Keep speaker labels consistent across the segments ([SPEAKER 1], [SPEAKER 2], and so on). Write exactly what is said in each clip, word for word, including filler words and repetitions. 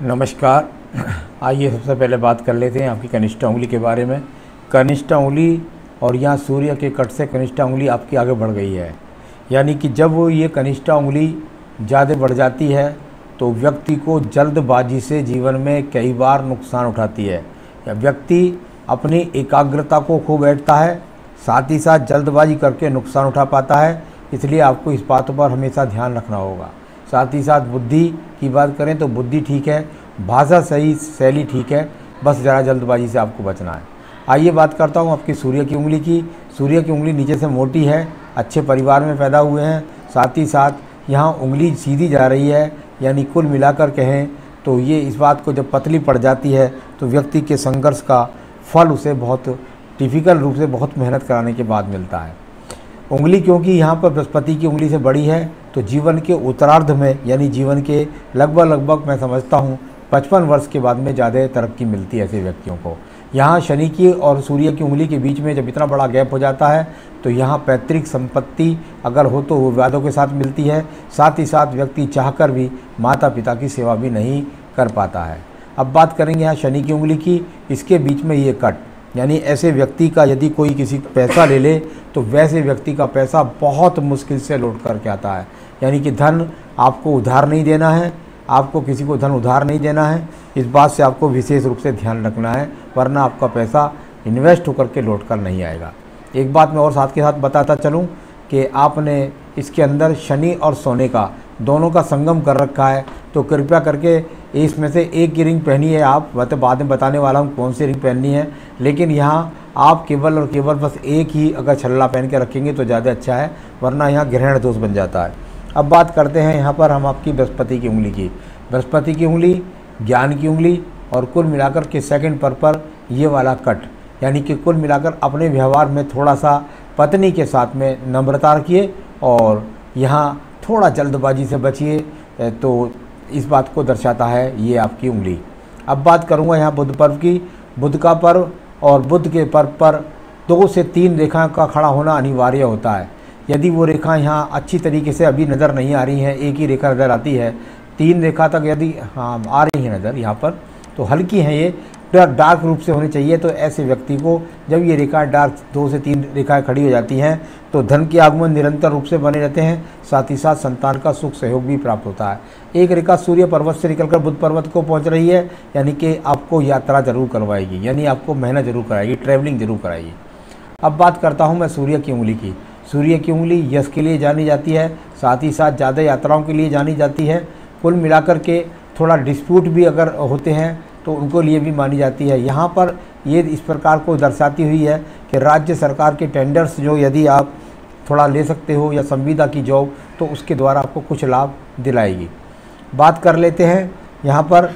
[SPEAKER 1] नमस्कार। आइए सबसे पहले बात कर लेते हैं आपकी कनिष्ठा उंगली के बारे में। कनिष्ठा उंगली और यहाँ सूर्य के कट से कनिष्ठा उंगली आपकी आगे बढ़ गई है, यानी कि जब वो ये कनिष्ठा उंगली ज़्यादा बढ़ जाती है तो व्यक्ति को जल्दबाजी से जीवन में कई बार नुकसान उठाती है, या व्यक्ति अपनी एकाग्रता को खो बैठता है, साथ ही साथ जल्दबाजी करके नुकसान उठा पाता है। इसलिए आपको इस बातों पर हमेशा ध्यान रखना होगा। साथ ही साथ बुद्धि की बात करें तो बुद्धि ठीक है, भाषा सही शैली ठीक है, बस ज़रा जल्दबाजी से आपको बचना है। आइए बात करता हूँ आपकी सूर्य की उंगली की। सूर्य की उंगली नीचे से मोटी है, अच्छे परिवार में पैदा हुए हैं, साथ ही साथ यहाँ उंगली सीधी जा रही है, यानी कुल मिलाकर कहें तो ये इस बात को जब पतली पड़ जाती है तो व्यक्ति के संघर्ष का फल उसे बहुत टिपिकल रूप से बहुत मेहनत कराने के बाद मिलता है। उंगली क्योंकि यहाँ पर बृहस्पति की उंगली से बड़ी है तो जीवन के उत्तरार्ध में, यानी जीवन के लगभग लगभग मैं समझता हूँ पचपन वर्ष के बाद में ज़्यादा तरक्की मिलती है ऐसे व्यक्तियों को। यहाँ शनि की और सूर्य की उंगली के बीच में जब इतना बड़ा गैप हो जाता है तो यहाँ पैतृक संपत्ति अगर हो तो वो विवादों के साथ मिलती है, साथ ही साथ व्यक्ति चाहकर भी माता पिता की सेवा भी नहीं कर पाता है। अब बात करेंगे यहाँ शनि की उंगली की। इसके बीच में ये कट, यानी ऐसे व्यक्ति का यदि कोई किसी पैसा ले ले तो वैसे व्यक्ति का पैसा बहुत मुश्किल से लौट करके आता है, यानी कि धन आपको उधार नहीं देना है, आपको किसी को धन उधार नहीं देना है। इस बात से आपको विशेष रूप से ध्यान रखना है, वरना आपका पैसा इन्वेस्ट होकर के लौट कर नहीं आएगा। एक बात मैं और साथ के साथ बताता चलूँ कि आपने इसके अंदर शनि और सोने का दोनों का संगम कर रखा है, तो कृपया करके इसमें से एक की रिंग पहनी है आप, मतलब बाद में बताने वाला हूँ कौन सी रिंग पहननी है, लेकिन यहाँ आप केवल और केवल बस एक ही अगर छल्ला पहन के रखेंगे तो ज़्यादा अच्छा है, वरना यहाँ ग्रहण दोष बन जाता है। अब बात करते हैं यहाँ पर हम आपकी बृहस्पति की उंगली की। बृहस्पति की उंगली, ज्ञान की उंगली और कुल मिलाकर के सेकंड पर पर ये वाला कट, यानी कि कुल मिलाकर अपने व्यवहार में थोड़ा सा पत्नी के साथ में नम्रता रखिए और यहाँ थोड़ा जल्दबाजी से बचिए, तो इस बात को दर्शाता है ये आपकी उंगली। अब बात करूँगा यहाँ बुध पर्व की। बुध का पर्व और बुध के पर्व पर दो से तीन रेखा का खड़ा होना अनिवार्य होता है। यदि वो रेखा यहाँ अच्छी तरीके से अभी नज़र नहीं आ रही है, एक ही रेखा नज़र आती है, तीन रेखा तक यदि हाँ आ रही है नज़र यहाँ पर तो हल्की है, ये डार्क रूप से होनी चाहिए। तो ऐसे व्यक्ति को जब ये रेखा डार्क दो से तीन रेखाएं खड़ी हो जाती हैं तो धन के आगमन निरंतर रूप से बने रहते हैं, साथ ही साथ संतान का सुख सहयोग भी प्राप्त होता है। एक रेखा सूर्य पर्वत से निकलकर बुध पर्वत को पहुंच रही है, यानी कि आपको यात्रा जरूर करवाएगी, यानी आपको मेहनत जरूर कराएगी, ट्रैवलिंग जरूर कराएगी। अब बात करता हूँ मैं सूर्य की उंगली की। सूर्य की उंगली यश के लिए जानी जाती है, साथ ही साथ ज़्यादा यात्राओं के लिए जानी जाती है। कुल मिलाकर के थोड़ा डिस्प्यूट भी अगर होते हैं तो उनको लिए भी मानी जाती है। यहाँ पर ये इस प्रकार को दर्शाती हुई है कि राज्य सरकार के टेंडर्स जो यदि आप थोड़ा ले सकते हो या संविदा की जॉब, तो उसके द्वारा आपको कुछ लाभ दिलाएगी। बात कर लेते हैं यहाँ पर,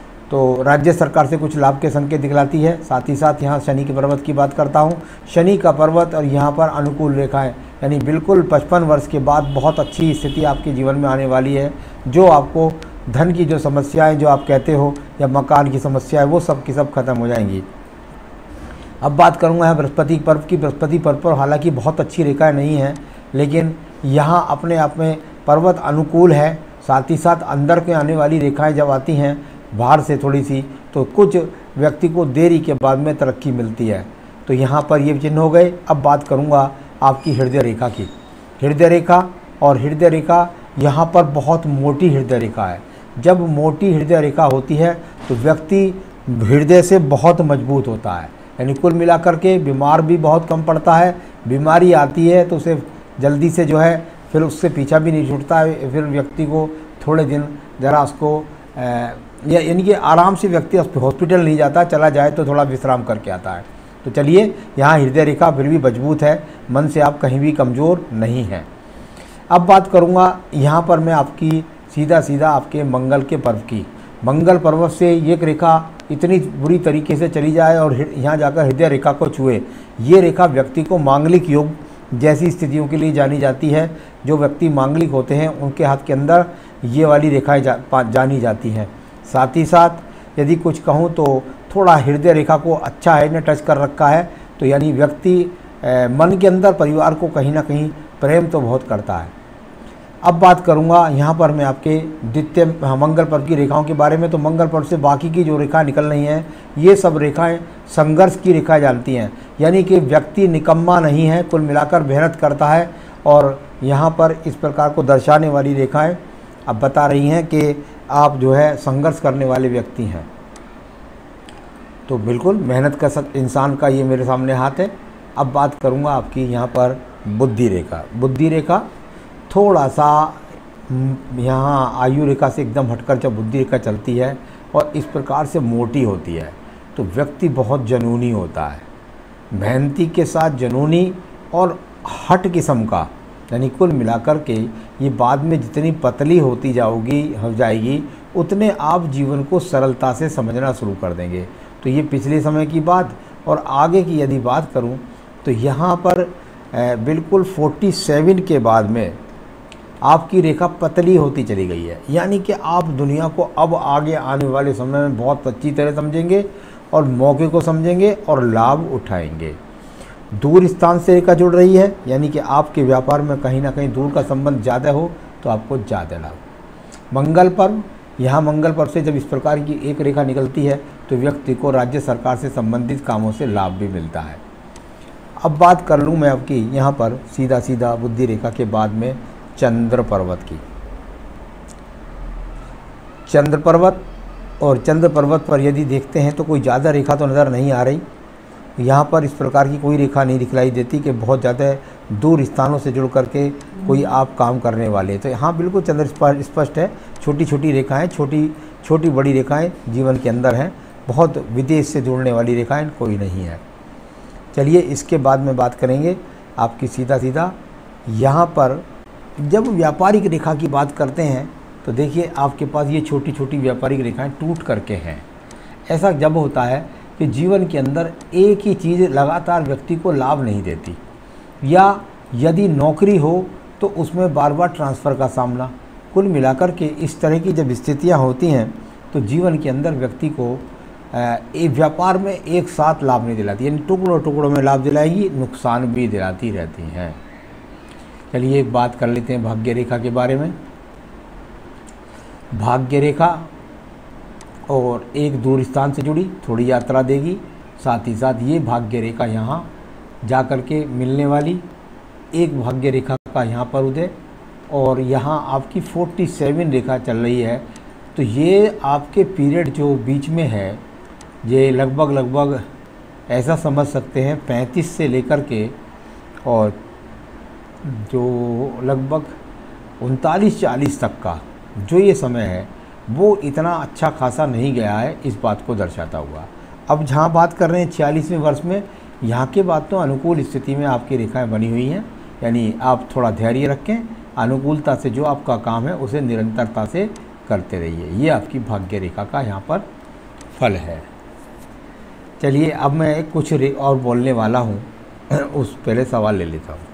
[SPEAKER 1] तो राज्य सरकार से कुछ लाभ के संकेत दिखलाती है। साथ ही साथ यहाँ शनि के पर्वत की बात करता हूँ। शनि का पर्वत और यहाँ पर अनुकूल रेखाएं, यानी बिल्कुल पचपन वर्ष के बाद बहुत अच्छी स्थिति आपके जीवन में आने वाली है, जो आपको धन की जो समस्याएं जो आप कहते हो या मकान की समस्या है वो सब की सब खत्म हो जाएंगी। अब बात करूँगा यहाँ बृहस्पति पर्व की। बृहस्पति पर्व पर हालांकि बहुत अच्छी रेखाएँ नहीं हैं, लेकिन यहाँ अपने आप में पर्वत अनुकूल है। साथ ही साथ अंदर के आने वाली रेखाएँ जब आती हैं बाहर से थोड़ी सी, तो कुछ व्यक्ति को देरी के बाद में तरक्की मिलती है। तो यहाँ पर ये चिन्ह हो गए। अब बात करूँगा आपकी हृदय रेखा की। हृदय रेखा और हृदय रेखा यहाँ पर बहुत मोटी हृदय रेखा है। जब मोटी हृदय रेखा होती है तो व्यक्ति हृदय से बहुत मजबूत होता है, यानी कुल मिलाकर के बीमार भी बहुत कम पड़ता है। बीमारी आती है तो उसे जल्दी से जो है फिर उससे पीछा भी नहीं छूटता है, फिर व्यक्ति को थोड़े दिन ज़रा उसको या यानी कि आराम से व्यक्ति हॉस्पिटल नहीं जाता, चला जाए तो थोड़ा विश्राम करके आता है। तो चलिए, यहाँ हृदय रेखा फिर भी मजबूत है, मन से आप कहीं भी कमज़ोर नहीं हैं। अब बात करूँगा यहाँ पर मैं आपकी सीधा सीधा आपके मंगल के पर्व की। मंगल पर्व से एक रेखा इतनी बुरी तरीके से चली जाए और यहाँ जाकर हृदय रेखा को छुए, ये रेखा व्यक्ति को मांगलिक योग जैसी स्थितियों के लिए जानी जाती है। जो व्यक्ति मांगलिक होते हैं उनके हाथ के अंदर ये वाली रेखाएं जा, जानी जाती हैं। साथ ही साथ यदि कुछ कहूँ तो थोड़ा हृदय रेखा को अच्छा है ने टच कर रखा है, तो यानी व्यक्ति मन के अंदर परिवार को कहीं ना कहीं प्रेम तो बहुत करता है। अब बात करूंगा यहाँ पर मैं आपके द्वितीय मंगल पर्व की रेखाओं के बारे में। तो मंगल पर्व से बाकी की जो रेखा निकल रही हैं ये सब रेखाएं संघर्ष की रेखाएं जानती हैं, यानी कि व्यक्ति निकम्मा नहीं है, कुल मिलाकर मेहनत करता है। और यहाँ पर इस प्रकार को दर्शाने वाली रेखाएं अब बता रही हैं कि आप जो है संघर्ष करने वाले व्यक्ति हैं। तो बिल्कुल मेहनत का सब इंसान का ये मेरे सामने हाथ है। अब बात करूँगा आपकी यहाँ पर बुद्धि रेखा। बुद्धि रेखा थोड़ा सा यहाँ आयु रेखा से एकदम हटकर जब बुद्धि रेखा चलती है और इस प्रकार से मोटी होती है तो व्यक्ति बहुत जुनूनी होता है, मेहनती के साथ जुनूनी और हट किस्म का, यानी कुल मिलाकर के ये बाद में जितनी पतली होती जाओगी हो जाएगी उतने आप जीवन को सरलता से समझना शुरू कर देंगे। तो ये पिछले समय की बात। और आगे की यदि बात करूं तो यहाँ पर बिल्कुल सैंतालीस के बाद में आपकी रेखा पतली होती चली गई है, यानी कि आप दुनिया को अब आगे आने वाले समय में बहुत अच्छी तरह समझेंगे और मौके को समझेंगे और लाभ उठाएंगे। दूर स्थान से रेखा जुड़ रही है, यानी कि आपके व्यापार में कहीं ना कहीं दूर का संबंध ज़्यादा हो तो आपको ज़्यादा लाभ। मंगल पर्व, यहाँ मंगल पर्व से जब इस प्रकार की एक रेखा निकलती है तो व्यक्ति को राज्य सरकार से संबंधित कामों से लाभ भी मिलता है। अब बात कर लूँ मैं आपकी यहाँ पर सीधा सीधा बुद्धि रेखा के बाद में चंद्र पर्वत की। चंद्र पर्वत और चंद्र पर्वत पर यदि देखते हैं तो कोई ज़्यादा रेखा तो नज़र नहीं आ रही। यहाँ पर इस प्रकार की कोई रेखा नहीं दिखलाई देती कि बहुत ज़्यादा दूर स्थानों से जुड़ करके कोई आप काम करने वाले। तो यहाँ बिल्कुल चंद्र स्पष्ट है, छोटी छोटी रेखाएं, छोटी छोटी बड़ी रेखाएं जीवन के अंदर हैं, बहुत विदेश से जुड़ने वाली रेखाएं कोई नहीं है। चलिए इसके बाद में बात करेंगे आपकी सीधा सीधा यहाँ पर जब व्यापारिक रेखा की बात करते हैं तो देखिए आपके पास ये छोटी छोटी व्यापारिक रेखाएं टूट करके हैं। ऐसा जब होता है कि जीवन के अंदर एक ही चीज़ लगातार व्यक्ति को लाभ नहीं देती, या यदि नौकरी हो तो उसमें बार बार ट्रांसफ़र का सामना, कुल मिलाकर के इस तरह की जब स्थितियां होती हैं तो जीवन के अंदर व्यक्ति को एक व्यापार में एक साथ लाभ नहीं दिलाती, यानी टुकड़ों टुकड़ों में लाभ दिलाएगी, नुकसान भी दिलाती रहती हैं। चलिए एक बात कर लेते हैं भाग्य रेखा के बारे में। भाग्य रेखा और एक दूर स्थान से जुड़ी थोड़ी यात्रा देगी, साथ ही साथ ये भाग्य रेखा यहाँ जा कर के मिलने वाली एक भाग्य रेखा का यहाँ पर उदय, और यहाँ आपकी सैंतालीस रेखा चल रही है। तो ये आपके पीरियड जो बीच में है ये लगभग लगभग ऐसा समझ सकते हैं पैंतीस से लेकर के और जो लगभग उनतालीस चालीस तक का जो ये समय है वो इतना अच्छा खासा नहीं गया है, इस बात को दर्शाता हुआ। अब जहाँ बात कर रहे हैं छियालीसवें वर्ष में, यहाँ के बाद तो अनुकूल स्थिति में आपकी रेखाएं बनी हुई हैं, यानी आप थोड़ा धैर्य रखें, अनुकूलता से जो आपका काम है उसे निरंतरता से करते रहिए। ये आपकी भाग्य रेखा का यहाँ पर फल है। चलिए अब मैं कुछ और बोलने वाला हूँ, उस पहले सवाल ले लेता हूँ।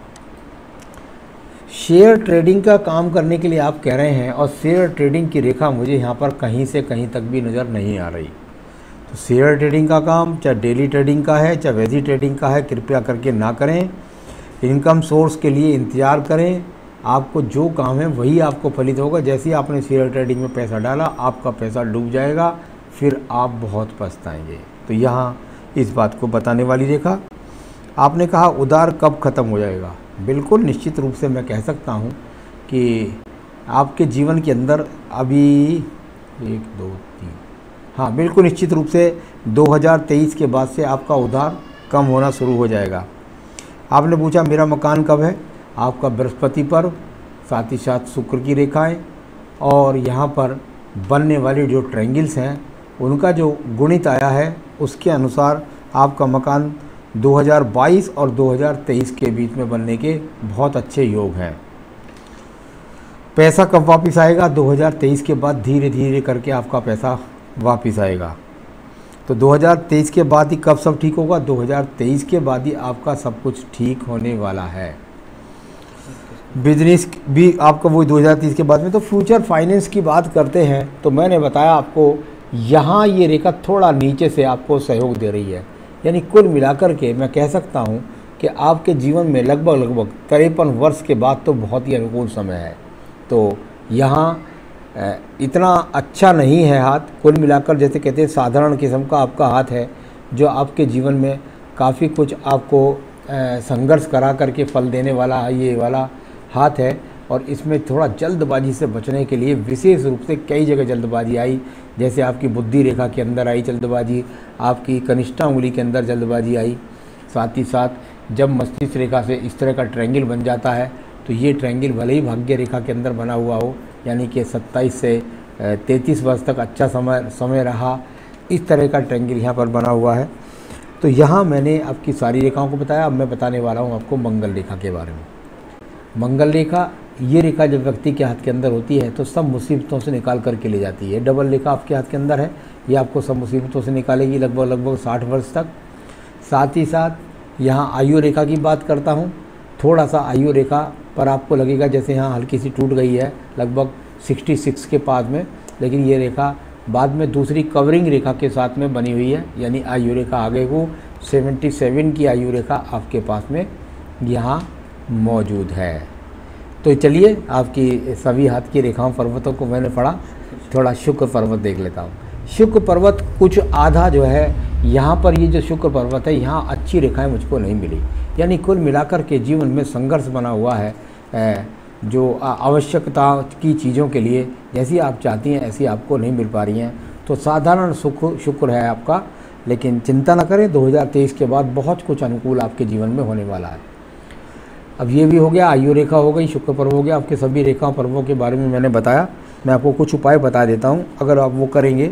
[SPEAKER 1] शेयर ट्रेडिंग का काम करने के लिए आप कह रहे हैं और शेयर ट्रेडिंग की रेखा मुझे यहाँ पर कहीं से कहीं तक भी नज़र नहीं आ रही। तो शेयर ट्रेडिंग का काम चाहे डेली ट्रेडिंग का है चाहे वैसी ट्रेडिंग का है, कृपया करके ना करें। इनकम सोर्स के लिए इंतज़ार करें, आपको जो काम है वही आपको फलित होगा। जैसे ही आपने शेयर ट्रेडिंग में पैसा डाला आपका पैसा डूब जाएगा, फिर आप बहुत पछताएंगे। तो यहाँ इस बात को बताने वाली रेखा। आपने कहा उधार कब ख़त्म हो जाएगा, बिल्कुल निश्चित रूप से मैं कह सकता हूँ कि आपके जीवन के अंदर अभी एक दो तीन हाँ बिल्कुल निश्चित रूप से दो हज़ार तेईस के बाद से आपका उधार कम होना शुरू हो जाएगा। आपने पूछा मेरा मकान कब है, आपका बृहस्पति पर्व, साथ ही साथ शुक्र की रेखाएं और यहाँ पर बनने वाले जो ट्रायंगल्स हैं उनका जो गुणित आया है उसके अनुसार आपका मकान दो हज़ार बाईस और दो हज़ार तेईस के बीच में बनने के बहुत अच्छे योग हैं। पैसा कब वापस आएगा, दो हज़ार तेईस के बाद धीरे धीरे करके आपका पैसा वापस आएगा। तो दो हज़ार तेईस के बाद ही कब सब ठीक होगा, दो हज़ार तेईस के बाद ही आपका सब कुछ ठीक होने वाला है। बिजनेस भी आपका वही दो हज़ार तेईस के बाद में। तो फ्यूचर फाइनेंस की बात करते हैं तो मैंने बताया आपको यहाँ ये रेखा थोड़ा नीचे से आपको सहयोग दे रही है, यानी कुल मिलाकर के मैं कह सकता हूँ कि आपके जीवन में लगभग लगभग तिरपन वर्ष के बाद तो बहुत ही अनुकूल समय है। तो यहाँ इतना अच्छा नहीं है हाथ। कुल मिलाकर जैसे कहते हैं साधारण किस्म का आपका हाथ है, जो आपके जीवन में काफ़ी कुछ आपको संघर्ष करा करके फल देने वाला ये वाला हाथ है। और इसमें थोड़ा जल्दबाजी से बचने के लिए विशेष रूप से कई जगह जल्दबाजी आई, जैसे आपकी बुद्धि रेखा के अंदर आई जल्दबाजी, आपकी कनिष्ठा उंगली के अंदर जल्दबाजी आई। साथ ही साथ जब मस्तिष्क रेखा से इस तरह का ट्रायंगल बन जाता है, तो ये ट्रायंगल भले ही भाग्य रेखा के अंदर बना हुआ हो, यानी कि सत्ताईस से तैंतीस वर्ष तक अच्छा समय समय रहा, इस तरह का ट्रायंगल यहाँ पर बना हुआ है। तो यहाँ मैंने आपकी सारी रेखाओं को बताया। अब मैं बताने वाला हूँ आपको मंगल रेखा के बारे में। मंगल रेखा, ये रेखा जब व्यक्ति के हाथ के अंदर होती है तो सब मुसीबतों से निकाल करके ले जाती है। डबल रेखा आपके हाथ के अंदर है, ये आपको सब मुसीबतों से निकालेगी लगभग लगभग साठ वर्ष तक। साथ ही साथ यहाँ आयु रेखा की बात करता हूँ। थोड़ा सा आयु रेखा पर आपको लगेगा जैसे यहाँ हल्की सी टूट गई है लगभग छियासठ के पास में, लेकिन ये रेखा बाद में दूसरी कवरिंग रेखा के साथ में बनी हुई है, यानी आयु रेखा आगे को सतहत्तर की आयु रेखा आपके पास में यहाँ मौजूद है। तो चलिए आपकी सभी हाथ की रेखाओं पर्वतों को मैंने पढ़ा, थोड़ा शुक्र पर्वत देख लेता हूँ। शुक्र पर्वत कुछ आधा जो है यहाँ पर, ये जो शुक्र पर्वत है यहाँ अच्छी रेखाएं मुझको नहीं मिली, यानी कुल मिलाकर के जीवन में संघर्ष बना हुआ है। जो आवश्यकता की चीज़ों के लिए जैसी आप चाहती हैं ऐसी आपको नहीं मिल पा रही हैं। तो साधारण सुख शुक्र है आपका, लेकिन चिंता न करें, दो हज़ार तेईस के बाद बहुत कुछ अनुकूल आपके जीवन में होने वाला है। अब ये भी हो गया, आयु रेखा हो गई, शुक्र पर्व हो गया, आपके सभी रेखा पर्वों के बारे में मैंने बताया। मैं आपको कुछ उपाय बता देता हूँ, अगर आप वो करेंगे।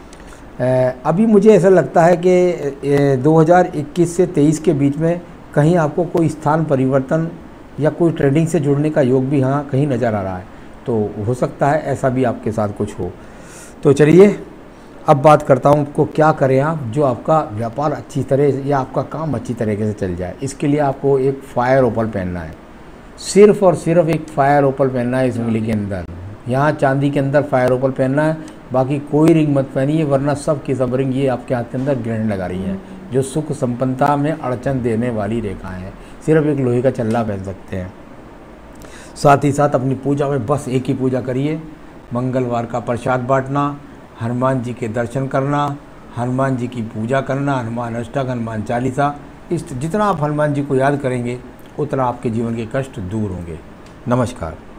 [SPEAKER 1] अभी मुझे ऐसा लगता है कि दो हज़ार इक्कीस से तेईस के बीच में कहीं आपको कोई स्थान परिवर्तन या कोई ट्रेडिंग से जुड़ने का योग भी यहाँ कहीं नज़र आ रहा है, तो हो सकता है ऐसा भी आपके साथ कुछ हो। तो चलिए अब बात करता हूँ आपको क्या करें आप, जो आपका व्यापार अच्छी तरह या आपका काम अच्छी तरीके से चल जाए। इसके लिए आपको एक फायर ओपल पहनना है, सिर्फ और सिर्फ एक फायर ओपल पहनना है इस उंगली के अंदर। यहाँ चांदी के अंदर फायर ओपल पहनना है, बाकी कोई रिंग मत पहनिए, वरना सब की सब रिंग ये आपके हाथ के अंदर ग्रहण लगा रही हैं, जो सुख संपन्नता में अड़चन देने वाली रेखाएं हैं। सिर्फ एक लोहे का चल्ला पहन सकते हैं। साथ ही साथ अपनी पूजा में बस एक ही पूजा करिए, मंगलवार का प्रसाद बांटना, हनुमान जी के दर्शन करना, हनुमान जी की पूजा करना, हनुमान अष्टक, हनुमान चालीसा। इस जितना आप हनुमान जी को याद करेंगे उतना आपके जीवन के कष्ट दूर होंगे। नमस्कार।